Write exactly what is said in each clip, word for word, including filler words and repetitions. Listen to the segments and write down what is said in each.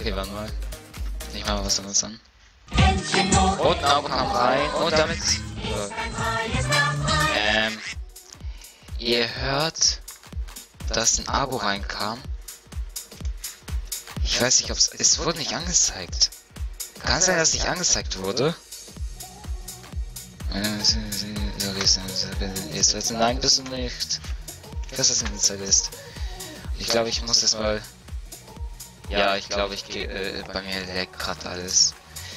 Okay, warte mal. Ich mach mal was anderes an. Und ein Abo kam rein und damit... So. Ähm... Ihr hört, dass ein Abo reinkam. Ich weiß nicht, ob es... Es wurde nicht angezeigt. Kann sein, dass es nicht angezeigt wurde. Jetzt wird nein, bist du nicht. Ich weiß, was in der Zeit ist. Ich glaube, ich muss das mal... Ja, ich glaube, ich gehe... Äh, bei mir leckt gerade alles.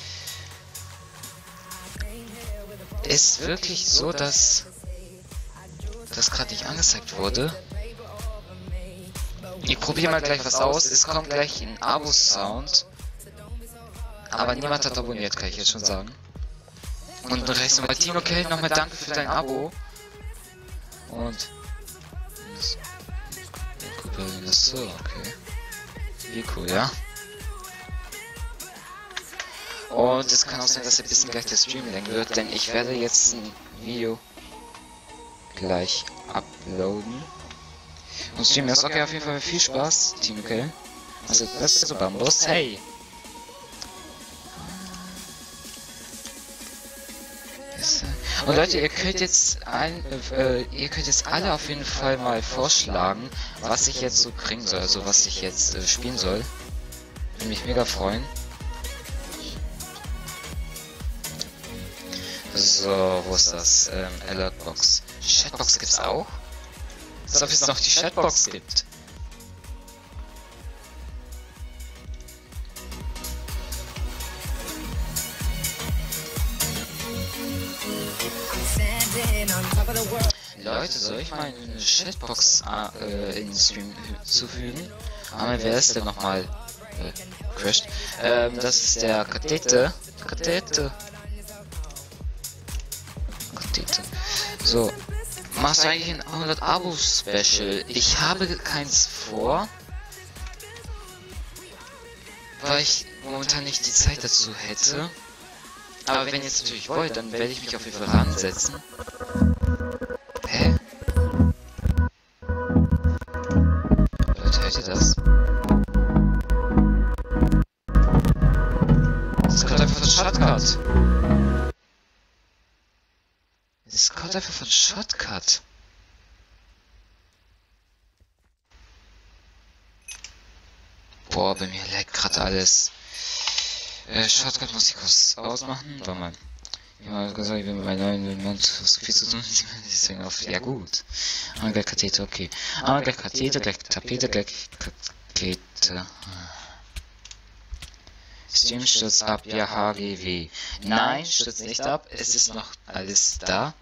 Ist wirklich so, dass... das gerade nicht angezeigt wurde. Ich probiere mal gleich was aus. Es kommt gleich ein Abo-Sound. Aber niemand hat abonniert, kann ich jetzt schon sagen. Und rechts nochmal Team, okay, nochmal danke für dein Abo. Und... So, okay. Wie cool, ja. Und es kann auch sein, dass ein bisschen gleich der Stream länger wird, denn ich werde jetzt ein Video gleich uploaden. Und Stream ist okay, auf jeden Fall viel Spaß, Team, okay. Also, das ist so Bambus, hey! Und Leute, ihr könnt jetzt ein, äh, ihr könnt jetzt alle auf jeden Fall mal vorschlagen, was ich jetzt so bringen soll, also was ich jetzt äh, spielen soll. Würde mich mega freuen. So, wo ist das? Ähm, Alertbox. Chatbox gibt's auch? Als ob es noch die Chatbox gibt. Leute, soll ich mal eine Chatbox äh, in den Stream zufügen? Aber wer ist denn nochmal äh, crashed? Ähm, das ist der Kathete. Kathete. Kathete. So. Machst du eigentlich ein hundert Abo-Special? Ich habe keins vor. Weil ich momentan nicht die Zeit dazu hätte. Aber wenn ihr es natürlich wollt, dann werde ich mich auf jeden Fall ransetzen. Hä? Leute, hört ihr das? Das kommt einfach von Shotcut. Das kommt einfach von Shotcut. Boah, bei mir leckt gerade alles. Äh, Shotcut muss ich kurz ausmachen. Warte mal. Ich habe gesagt, ich bin mit meinem neuen Element so viel zu tun. Deswegen auf. Ja, gut. Ah, gleich Kathete, okay. Ah, gleich Kathete, gleich Tapete, gleich Kathete. Stream stürzt ab, ja, H G W. Nein, stürzt nicht ab. Es ist noch alles da.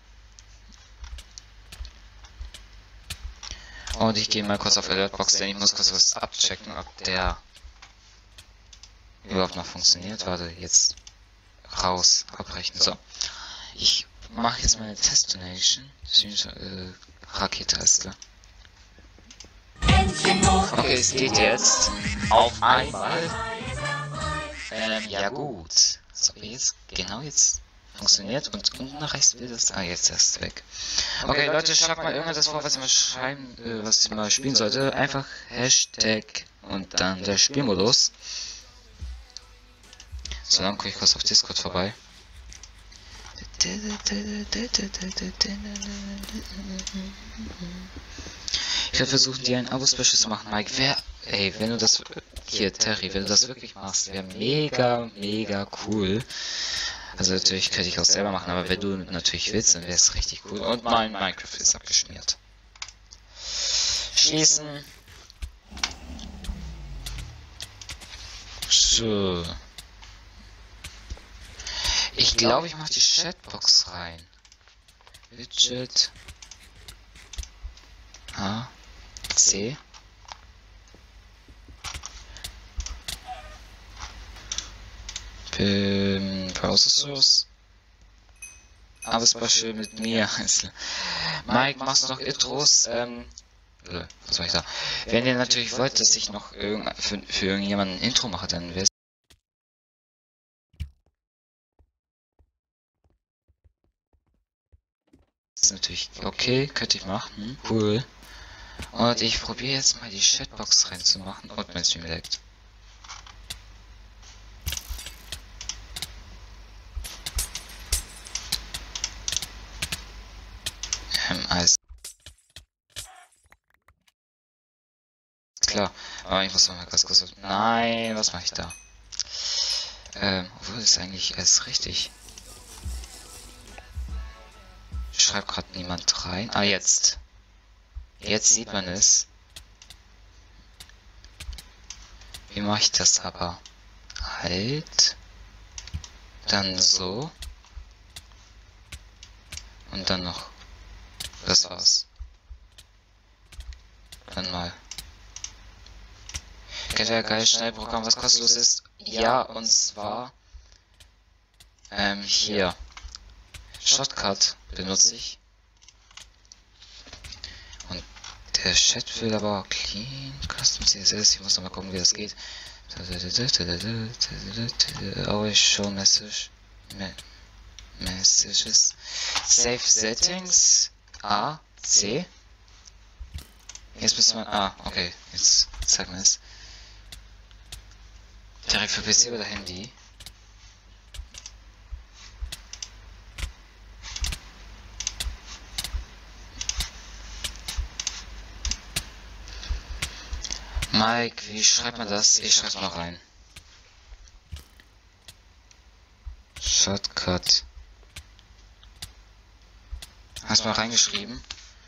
Und ich gehe mal kurz auf Alertbox, denn ich muss kurz was abchecken, ob der überhaupt noch funktioniert. Warte, jetzt raus, abbrechen. So. Ich mache jetzt meine Test-Donation. Äh, Rakete ist klar. Okay, es geht jetzt. Auf einmal. Ähm, ja gut. So, jetzt, genau jetzt funktioniert und unten rechts will das. Ah, jetzt ist es weg. Okay, Leute, schreibt mal irgendwas vor, was ich mal schreiben, äh, was ich mal spielen sollte. Einfach Hashtag und dann der Spielmodus. So, dann gucke ich kurz auf Discord vorbei. Ich werde versuchen, dir ein Abo-Special zu machen, Mike. Wer, ey, wenn du das, hier, Terry, wenn du das wirklich machst, wäre mega, mega cool. Also natürlich könnte ich auch selber machen, aber wenn du natürlich willst, dann wäre es richtig cool. Und mein Minecraft ist abgeschmiert. Schließen. So. Ich glaube, ich mache die Chatbox rein. Widget. A. C. Ähm, Browser Source. Aber Special mit mir. Mike, machst du noch Intros? Ähm, was soll ich sagen? Wenn ihr natürlich wollt, dass ich noch irgend für, für irgendjemanden ein Intro mache, dann wäre es natürlich okay, könnte ich machen. Cool. Und ich probiere jetzt mal die Chatbox reinzumachen und mein Stream leckt. klar. Aber ich muss mal ganz kurz... Nein, was mache ich da? Ähm, obwohl ist eigentlich alles richtig. Schreibt gerade niemand rein. Ah, jetzt. Jetzt sieht man es. Wie mache ich das aber? Halt. Dann so. Und dann noch. Das war's. Dann mal. Kennt ihr geil Schnellprogramm, was kostenlos ist? Ja, und zwar ähm, hier. Shortcut benutze ich. Und der Chat will aber clean Custom C S S. Ich muss noch mal gucken, wie das geht. Always show message. Messages. Save Settings. A, C. Jetzt müssen wir. Ah, okay. Jetzt zeigt man es. Direkt für P C oder Handy. Mike, wie schreibt man das? Ich schreib's mal rein. Shortcut. Hast du mal reingeschrieben?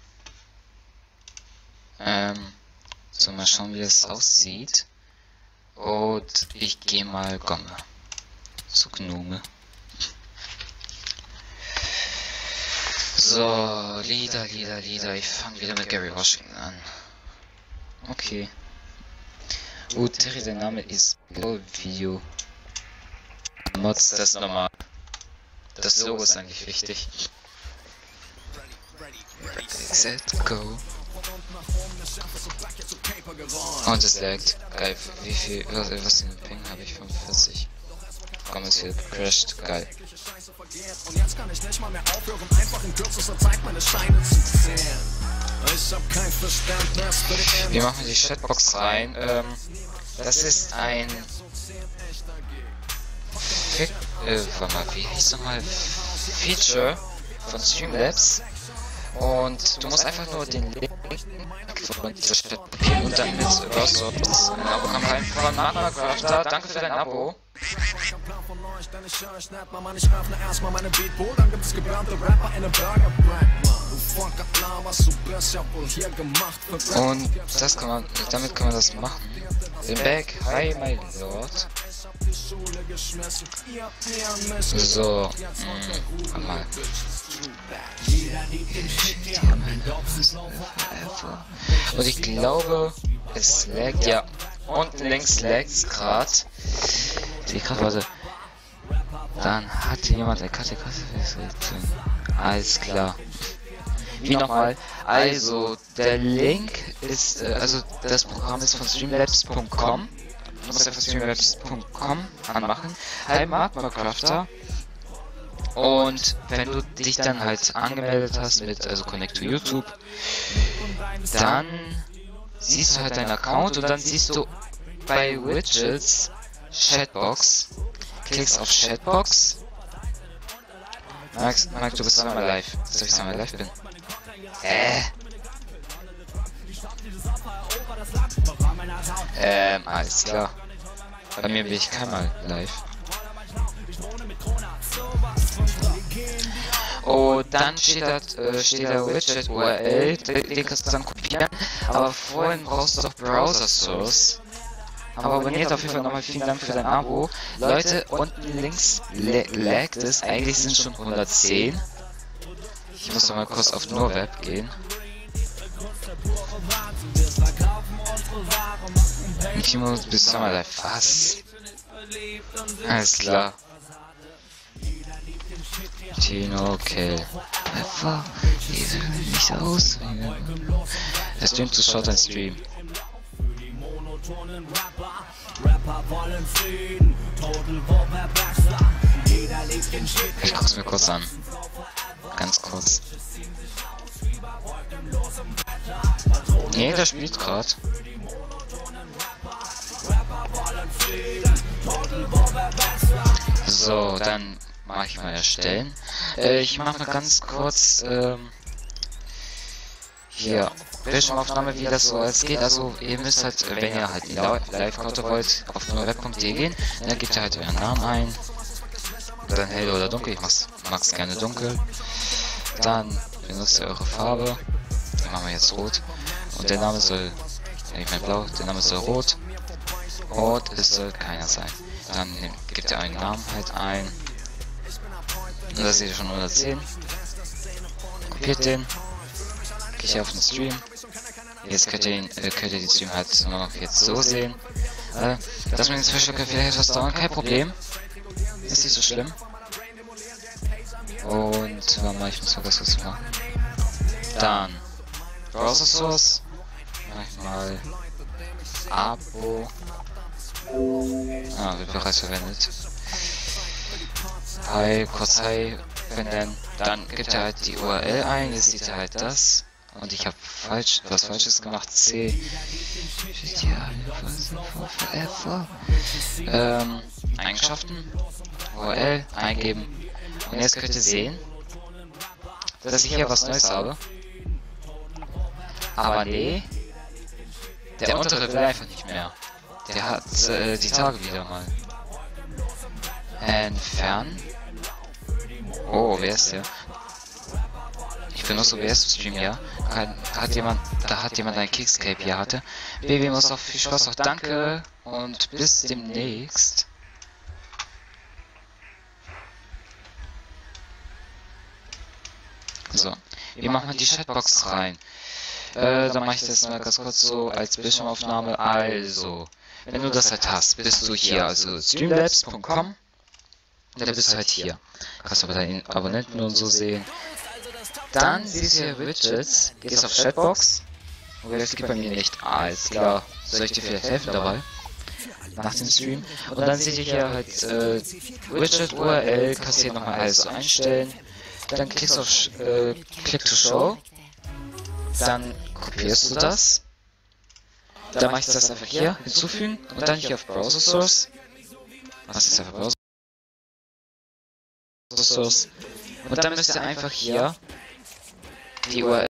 Ähm, so, mal schauen, wie es aussieht. Und ich gehe mal Gomme. Zu Gnome. So, Lieder, Lieder, Lieder. Ich fange wieder mit Gary Washington an. Okay. Oh, Terry, der Name ist Video. Mods, das ist normal. Das Logo ist eigentlich wichtig. Set, go. Und es laggt. Geil. Wie viel, was, was für ein Ping habe ich? fünfundvierzig. Komm, es wird crashed. Geil. Und jetzt kann ich nicht mal mehr aufhören, einfach in kürzester Zeit meine Steine zu zählen. Ich hab kein Verständnis für die. Wir machen die Chatbox rein. Ähm, das ist ein. Fe äh, warte mal, wie hieß nochmal? Feature von Streamlabs. Und du musst einfach nur den Link von dieser Chat kopieren und dann mit Browser ein Abo kann rein von Martha. Danke für dein Abo. Und das kann man, damit kann man das machen. Den Back, hi my lord. So, mh, mal. Und ich glaube, es laggt, ja. Und links laggt grad. Die Karte, warte. Dann hat jemand eine Karte, Karte, alles klar. Wie nochmal? Also, der Link ist, äh, also das Programm ist von streamlabs punkt com. Du musst einfach streamlabs punkt com anmachen. Hi Markmarkrafter. Und wenn du dich dann halt angemeldet hast mit, also Connect to YouTube, dann siehst du halt deinen Account und dann siehst du bei Widgets Chatbox, klickst auf Chatbox. Max, Max, du bist zweimal live. Dass ich zweimal live bin. Äh. Ähm, alles klar. Bei mir bin ich keinmal live. Und dann steht da, äh, steht da Widget U R L, den kannst du dann kopieren, aber vorhin brauchst du doch Browser Source. Aber abonniert auf jeden Fall nochmal, vielen Dank für dein Abo. Leute, unten links laggt es, eigentlich sind schon hundertzehn. Ich muss noch mal kurz auf nur Web gehen. Timo, bist du mal live? Was? Alles klar. Tino, okay. Einfach, ich will nicht aus. Er streamt zu Short ein Stream. Ich guck's mir kurz an. Ganz kurz. Nee, der spielt grad. So, dann mache ich mal erstellen. Äh, ich mache mal ganz kurz. Ähm, hier Bildschirmaufnahme, wie das so alles geht. Also ihr müsst halt, wenn ihr halt die Live-Karte wollt, auf nullweb punkt de gehen, dann gebt ihr halt euren Namen ein. Dann hell oder dunkel, ich mach's, mag's gerne dunkel. Dann benutzt ihr eure Farbe. Die machen wir jetzt rot. Und der Name soll, ich meine blau, der Name soll rot. Rot, es soll keiner sein. Dann nehmt, gebt ihr einen Namen halt ein. Und das seht ihr schon hundertzehn. Kopiert den. Gehe ich auf den Stream. Jetzt könnt ihr, ihn, äh, könnt ihr den Stream halt nur noch jetzt so sehen. Äh, dass man den Zwischenstücke vielleicht etwas dauern, kein Problem. Ist nicht so schlimm. Und warte mal, ich muss mal was kurz machen. Dann Browser Source. Mach ich mal Abo. Ah, wird bereits verwendet. Hi, kurz Hi finden. Dann gibt er halt die U R L ein. Jetzt sieht er halt das. Und ich habe falsch, was Falsches gemacht. C. Ähm, Eigenschaften. U R L eingeben. Und jetzt könnt ihr sehen, dass ich hier was Neues habe. Aber nee, der untere will einfach nicht mehr. Der hat äh, die Tage wieder mal. Entfernen. Oh, wer ist der? Ich benutze O B S Stream, ja. Hat, hat jemand, da hat jemand ein Kickscape hier hatte. Baby muss auch viel Spaß auch. Danke und bis demnächst. So, wir machen die Chatbox rein. Äh, dann mache ich das mal ganz kurz so als Bildschirmaufnahme. Also, wenn du das halt hast, bist du hier, also streamlabs punkt com. Ja, da bist du halt hier. Kannst du aber deine Abonnenten und so sehen. Dann siehst du hier Widgets, gehst auf Chatbox. Okay, das geht bei mir nicht. Alles klar. Soll ich dir vielleicht helfen dabei? Nach dem Stream. Und dann seht ihr hier halt äh, Widget U R L, kannst du hier nochmal alles so einstellen. Dann klickst du auf äh, Click to Show. Dann kopierst du das. Dann mache ich das einfach hier hinzufügen und dann hier auf Browser Source. Was ist einfach Browser Source? Und dann müsst ihr einfach hier die U R L